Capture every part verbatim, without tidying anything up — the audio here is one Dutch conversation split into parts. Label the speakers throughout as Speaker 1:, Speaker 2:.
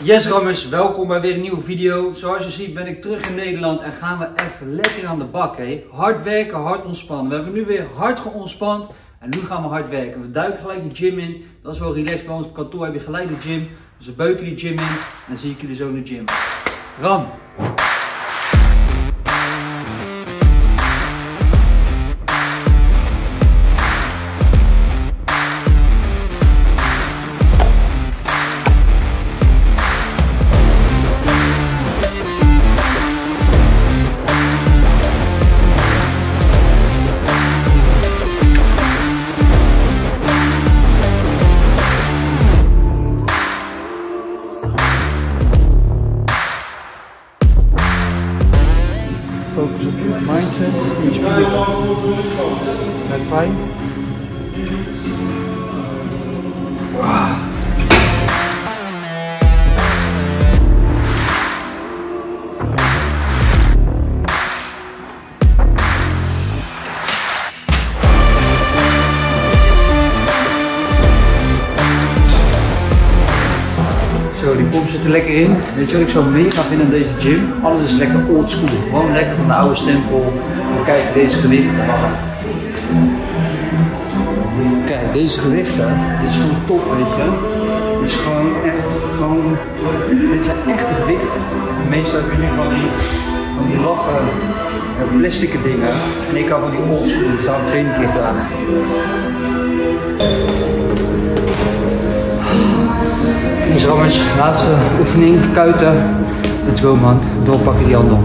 Speaker 1: Yes Rammers, welkom bij weer een nieuwe video. Zoals je ziet ben ik terug in Nederland en gaan we even lekker aan de bak. Hé. Hard werken, hard ontspannen. We hebben nu weer hard geontspannen en nu gaan we hard werken. We duiken gelijk de gym in. Dat is wel relaxed. Bij ons op kantoor heb je gelijk de gym. Dus we beuken die gym in en dan zie ik jullie zo in de gym. Ram! Focus op je mindset, je spieren. Zijn fijn. Ah. Zo, die pomp zit er lekker in. Weet je wat ik zo mega vind aan deze gym? Alles is lekker old school. Gewoon lekker van de oude stempel. En kijk, deze gewichten. Kijk, deze gewichten. Dit is gewoon top, weet je. Dit is gewoon echt, gewoon... Dit zijn echte gewichten. Meestal heb je nu van die, van die laffe, uh, plastic dingen. En ik hou van die old school. Dus daarom train ik hier graag. Deze Rammers, laatste oefening, kuiten. Let's go man, doorpakken die handel.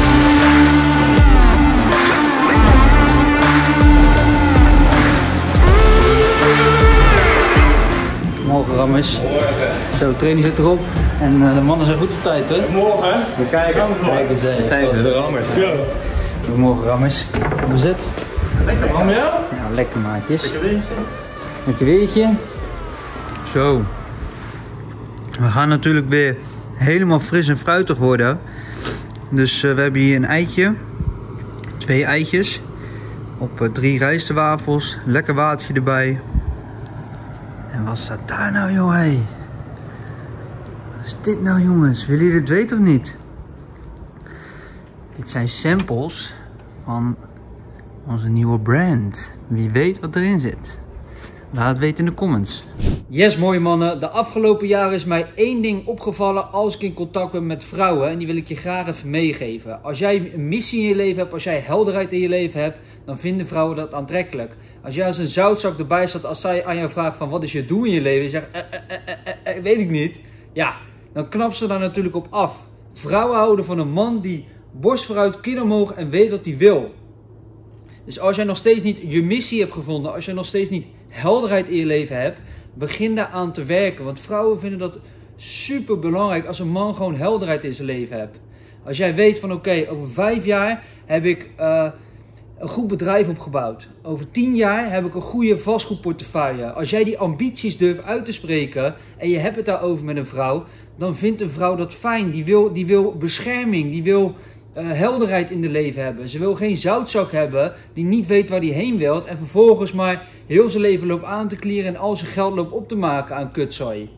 Speaker 1: Morgen Rammers. Zo, training zit erop. En uh, de mannen zijn goed op tijd hè?
Speaker 2: Morgen hè?
Speaker 3: We kijken.
Speaker 1: Kijk eens even.
Speaker 3: Dat zijn ze, de Rammers.
Speaker 2: Ja.
Speaker 1: Goedemorgen Rammers. Hoe zit?
Speaker 2: Lekker man, ja?
Speaker 1: Ja, lekker maatjes.
Speaker 2: Lekker weertje.
Speaker 1: Lekker weertje. Zo. We gaan natuurlijk weer helemaal fris en fruitig worden. Dus uh, we hebben hier een eitje. Twee eitjes. Op uh, drie rijstwafels. Lekker watertje erbij. En wat staat daar nou joh hé? Wat is dit nou jongens? Willen jullie het weten of niet? Dit zijn samples van onze nieuwe brand. Wie weet wat erin zit. Laat het weten in de comments. Yes mooie mannen, de afgelopen jaren is mij één ding opgevallen als ik in contact ben met vrouwen. En die wil ik je graag even meegeven. Als jij een missie in je leven hebt, als jij helderheid in je leven hebt, dan vinden vrouwen dat aantrekkelijk. Als jij als een zoutzak erbij staat, als zij aan jou vraagt van wat is je doel in je leven. En je zegt, eh, eh, eh, eh, eh, weet ik niet. Ja, dan knap ze daar natuurlijk op af. Vrouwen houden van een man die borst vooruit, kin omhoog en weet wat hij wil. Dus als jij nog steeds niet je missie hebt gevonden, als jij nog steeds niet helderheid in je leven hebt, begin daar aan te werken. Want vrouwen vinden dat super belangrijk als een man gewoon helderheid in zijn leven hebt. Als jij weet van oké, okay, over vijf jaar heb ik uh, een goed bedrijf opgebouwd. Over tien jaar heb ik een goede vastgoedportefeuille. Als jij die ambities durft uit te spreken en je hebt het daarover met een vrouw, dan vindt een vrouw dat fijn. Die wil, die wil bescherming, die wil uh, helderheid in de leven hebben. Ze wil geen zoutzak hebben die niet weet waar die heen wil en vervolgens maar heel zijn leven loopt aan te klieren en al zijn geld loopt op te maken aan kutzooi.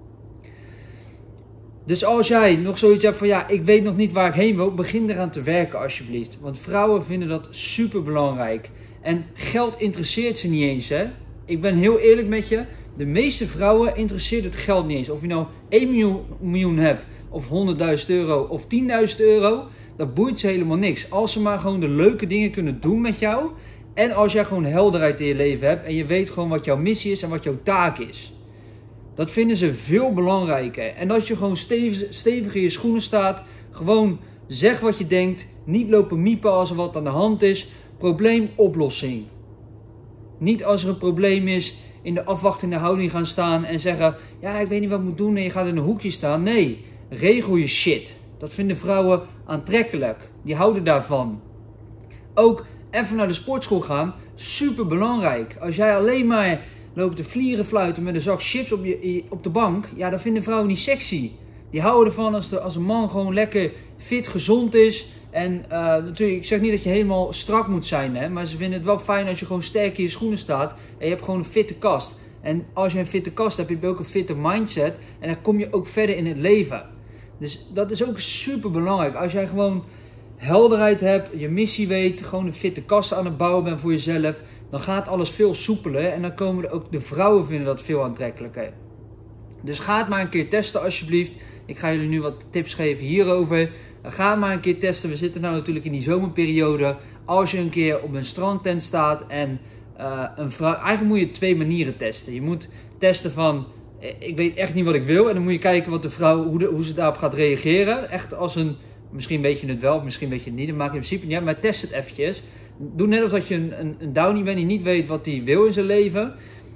Speaker 1: Dus als jij nog zoiets hebt van ja, ik weet nog niet waar ik heen wil, begin eraan te werken alsjeblieft. Want vrouwen vinden dat super belangrijk. En geld interesseert ze niet eens hè. Ik ben heel eerlijk met je, de meeste vrouwen interesseert het geld niet eens. Of je nou één miljoen, miljoen hebt, of honderdduizend euro, of tienduizend euro, dat boeit ze helemaal niks. Als ze maar gewoon de leuke dingen kunnen doen met jou. En als jij gewoon helderheid in je leven hebt en je weet gewoon wat jouw missie is en wat jouw taak is. Dat vinden ze veel belangrijker. En dat je gewoon stevig, stevig in je schoenen staat. Gewoon zeg wat je denkt. Niet lopen miepen als er wat aan de hand is. Probleemoplossing. Niet als er een probleem is in de afwachtende houding gaan staan en zeggen, ja ik weet niet wat ik moet doen en je gaat in een hoekje staan. Nee, regel je shit. Dat vinden vrouwen aantrekkelijk. Die houden daarvan. Ook even naar de sportschool gaan, super belangrijk. Als jij alleen maar loopt te vlieren fluiten met een zak chips op, je, op de bank, ja, dat vinden vrouwen niet sexy. Die houden ervan als, de, als een man gewoon lekker fit, gezond is. En uh, natuurlijk, ik zeg niet dat je helemaal strak moet zijn, hè, maar ze vinden het wel fijn als je gewoon sterk in je schoenen staat en je hebt gewoon een fitte kast. En als je een fitte kast hebt, heb je ook een fitte mindset. En dan kom je ook verder in het leven. Dus dat is ook super belangrijk. Als jij gewoon helderheid hebt, je missie weet, gewoon een fitte kast aan het bouwen bent voor jezelf, dan gaat alles veel soepeler. En dan komen er ook de vrouwen vinden dat veel aantrekkelijker. Dus ga het maar een keer testen alsjeblieft. Ik ga jullie nu wat tips geven hierover. Ga het maar een keer testen. We zitten nou natuurlijk in die zomerperiode. Als je een keer op een strandtent staat en uh, een vrouw... Eigenlijk moet je twee manieren testen. Je moet testen van, ik weet echt niet wat ik wil. En dan moet je kijken wat de vrouw, hoe, de, hoe ze daarop gaat reageren. Echt als een, misschien weet je het wel, misschien weet je het niet. Dat maakt in principe niet uit, maar test het eventjes. Doe net alsof je een, een, een downie bent die niet weet wat hij wil in zijn leven.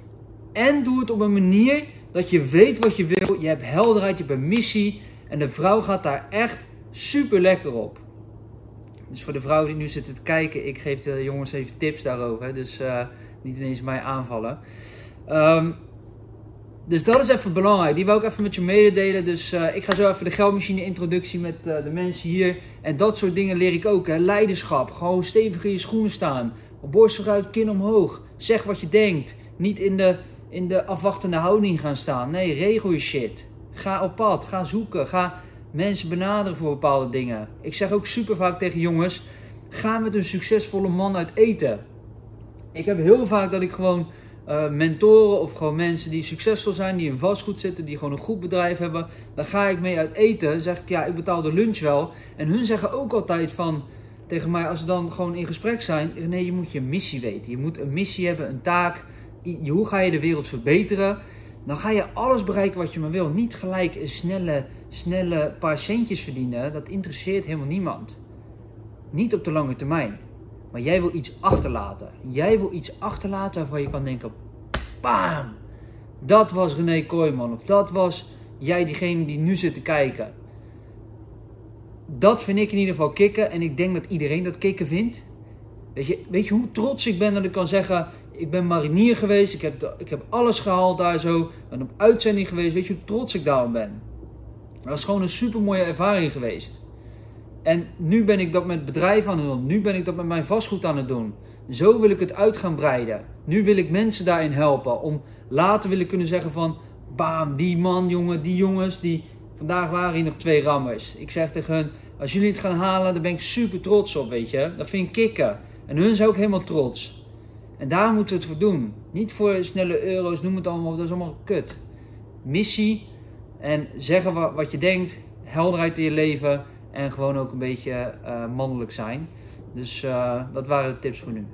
Speaker 1: En doe het op een manier dat je weet wat je wil. Je hebt helderheid, je hebt een missie. En de vrouw gaat daar echt super lekker op. Dus voor de vrouwen die nu zitten te kijken, ik geef de jongens even tips daarover. Dus uh, niet ineens mij aanvallen. Um, dus dat is even belangrijk. Die wil ik even met je mededelen. Dus uh, ik ga zo even de geldmachine introductie met uh, de mensen hier. En dat soort dingen leer ik ook. Hè. Leiderschap. Gewoon stevig in je schoenen staan. Borst vooruit, kin omhoog. Zeg wat je denkt. Niet in de, in de afwachtende houding gaan staan. Nee, regel je shit. Ga op pad. Ga zoeken. Ga mensen benaderen voor bepaalde dingen. Ik zeg ook super vaak tegen jongens, ga met een succesvolle man uit eten. Ik heb heel vaak dat ik gewoon uh, mentoren of gewoon mensen die succesvol zijn, die in vastgoed zitten, die gewoon een goed bedrijf hebben. Daar ga ik mee uit eten. Dan zeg ik, ja, ik betaal de lunch wel. En hun zeggen ook altijd van, tegen mij, als we dan gewoon in gesprek zijn, nee, je moet je missie weten. Je moet een missie hebben, een taak. Hoe ga je de wereld verbeteren? Dan ga je alles bereiken wat je maar wil. Niet gelijk een snelle, snelle paar centjes verdienen. Dat interesseert helemaal niemand. Niet op de lange termijn. Maar jij wil iets achterlaten. Jij wil iets achterlaten waarvan je kan denken, bam! Dat was René Kooijman. Of dat was jij, diegene die nu zit te kijken. Dat vind ik in ieder geval kicken. En ik denk dat iedereen dat kicken vindt. Weet je, weet je hoe trots ik ben dat ik kan zeggen, ik ben marinier geweest, ik heb, ik heb alles gehaald daar zo, ik ben op uitzending geweest, weet je hoe trots ik daarom ben. Dat is gewoon een super mooie ervaring geweest. En nu ben ik dat met bedrijven aan het doen, nu ben ik dat met mijn vastgoed aan het doen. Zo wil ik het uit gaan breiden. Nu wil ik mensen daarin helpen, om later willen kunnen zeggen van, bam, die man jongen, die jongens, die, vandaag waren hier nog twee rammers. Ik zeg tegen hun, als jullie het gaan halen, daar ben ik super trots op, weet je. Dat vind ik kicken. En hun zijn ook helemaal trots. En daar moeten we het voor doen. Niet voor snelle euro's, noem het allemaal, dat is allemaal kut. Missie en zeggen wat, wat je denkt, helderheid in je leven en gewoon ook een beetje uh, mannelijk zijn. Dus uh, dat waren de tips voor nu.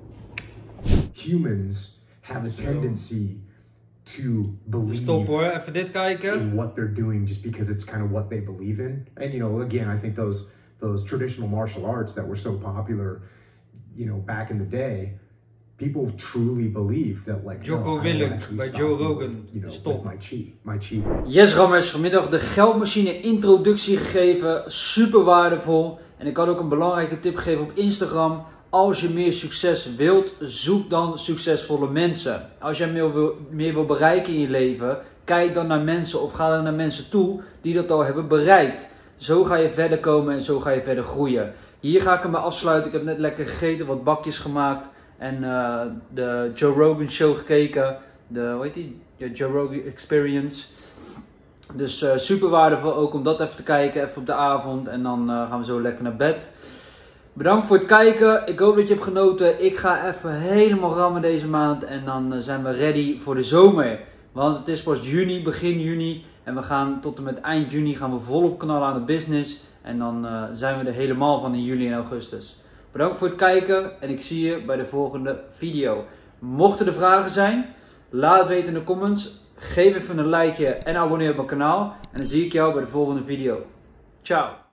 Speaker 2: Humans have a tendency to believe
Speaker 1: Stop hoor, even dit kijken.
Speaker 2: in what they're doing just because it's kind of what they believe in. And you know, again, I think those those traditional martial arts that were so popular, you know, back in the day, people truly believe that, like,
Speaker 1: Jocko
Speaker 2: no,
Speaker 1: Willink bij Joe Rogan.
Speaker 2: With, you know,
Speaker 1: Stop.
Speaker 2: with my chi, my chi.
Speaker 1: Yes Rammers, vanmiddag de geldmachine introductie gegeven, super waardevol. En ik had ook een belangrijke tip gegeven op Instagram. Als je meer succes wilt, zoek dan succesvolle mensen. Als jij meer wil, meer wil bereiken in je leven, kijk dan naar mensen of ga dan naar mensen toe die dat al hebben bereikt. Zo ga je verder komen en zo ga je verder groeien. Hier ga ik hem bij afsluiten. Ik heb net lekker gegeten, wat bakjes gemaakt. En uh, de Joe Rogan show gekeken. De, hoe heet die? De Joe Rogan Experience. Dus uh, super waardevol ook om dat even te kijken. Even op de avond. En dan uh, gaan we zo lekker naar bed. Bedankt voor het kijken. Ik hoop dat je hebt genoten. Ik ga even helemaal rammen deze maand. En dan uh, zijn we ready voor de zomer. Want het is pas juni, begin juni. En we gaan tot en met eind juni gaan we volop knallen aan de business. En dan uh, zijn we er helemaal van in juli en augustus. Bedankt voor het kijken en ik zie je bij de volgende video. Mochten er vragen zijn, laat het weten in de comments. Geef even een likeje en abonneer op mijn kanaal. En dan zie ik jou bij de volgende video. Ciao.